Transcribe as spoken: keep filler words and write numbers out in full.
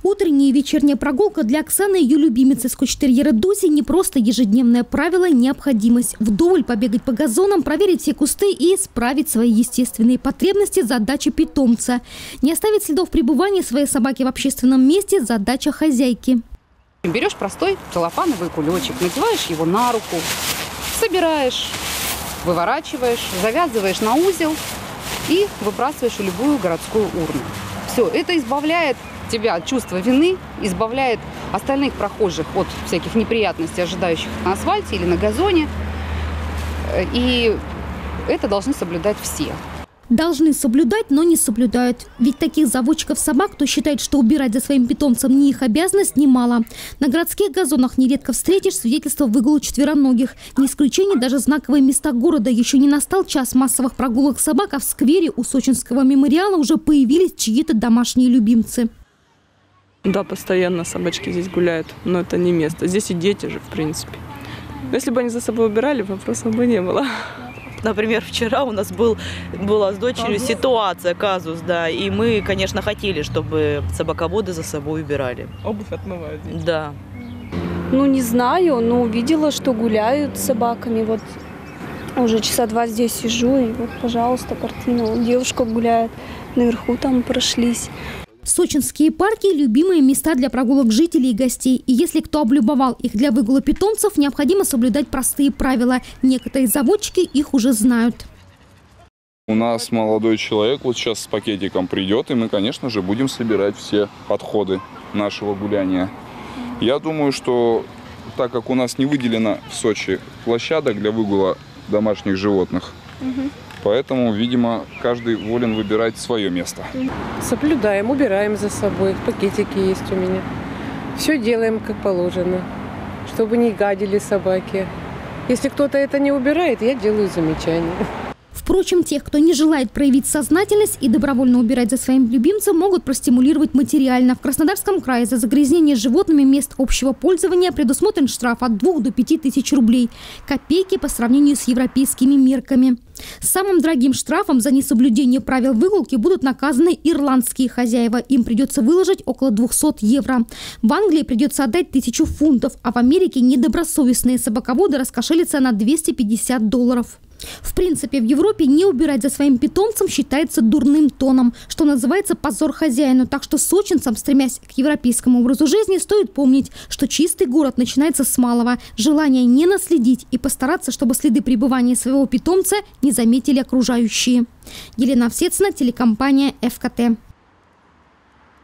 Утренняя и вечерняя прогулка для Оксаны и ее любимицы скотч-терьера Дуси не просто ежедневное правило, необходимость. Вдоволь побегать по газонам, проверить все кусты и исправить свои естественные потребности – задача питомца. Не оставить следов пребывания своей собаки в общественном месте – задача хозяйки. Берешь простой целлофановый кулечек, надеваешь его на руку, собираешь, выворачиваешь, завязываешь на узел и выбрасываешь в любую городскую урну. Все, это избавляет тебя от чувства вины, избавляет остальных прохожих от всяких неприятностей, ожидающих на асфальте или на газоне. И это должны соблюдать все. Должны соблюдать, но не соблюдают. Ведь таких заводчиков собак, кто считает, что убирать за своим питомцем не их обязанность, немало. На городских газонах нередко встретишь свидетельства выгула четвероногих. Не исключение даже знаковые места города. Еще не настал час массовых прогулок собак, а в сквере у Сочинского мемориала уже появились чьи-то домашние любимцы. Да, постоянно собачки здесь гуляют, но это не место. Здесь и дети же, в принципе. Если бы они за собой убирали, вопросов бы не было. Например, вчера у нас был, была с дочерью ситуация, казус, да, и мы, конечно, хотели, чтобы собаководы за собой убирали. Обувь отмывают. Дети. Да. Ну, не знаю, но увидела, что гуляют с собаками. Вот уже часа два здесь сижу, и вот, пожалуйста, картина. Вот девушка гуляет, наверху там прошлись. Сочинские парки – любимые места для прогулок жителей и гостей. И если кто облюбовал их для выгула питомцев, необходимо соблюдать простые правила. Некоторые заводчики их уже знают. У нас молодой человек вот сейчас с пакетиком придет, и мы, конечно же, будем собирать все отходы нашего гуляния. Я думаю, что так как у нас не выделено в Сочи площадок для выгула домашних животных, угу. Поэтому, видимо, каждый волен выбирать свое место. Соблюдаем, убираем за собой. Пакетики есть у меня. Все делаем как положено, чтобы не гадили собаки. Если кто-то это не убирает, я делаю замечания. Впрочем, тех, кто не желает проявить сознательность и добровольно убирать за своим любимцем, могут простимулировать материально. В Краснодарском крае за загрязнение животными мест общего пользования предусмотрен штраф от двух до пяти тысяч рублей. Копейки по сравнению с европейскими мерками. Самым дорогим штрафом за несоблюдение правил выгулки будут наказаны ирландские хозяева. Им придется выложить около двухсот евро. В Англии придется отдать тысячу фунтов, а в Америке недобросовестные собаководы раскошелятся на двести пятьдесят долларов. В принципе, в Европе не убирать за своим питомцем считается дурным тоном, что называется позор хозяину. Так что сочинцам, стремясь к европейскому образу жизни, стоит помнить, что чистый город начинается с малого. Желание не наследить и постараться, чтобы следы пребывания своего питомца не заметили окружающие. Елена Овсецина, телекомпания эф ка тэ.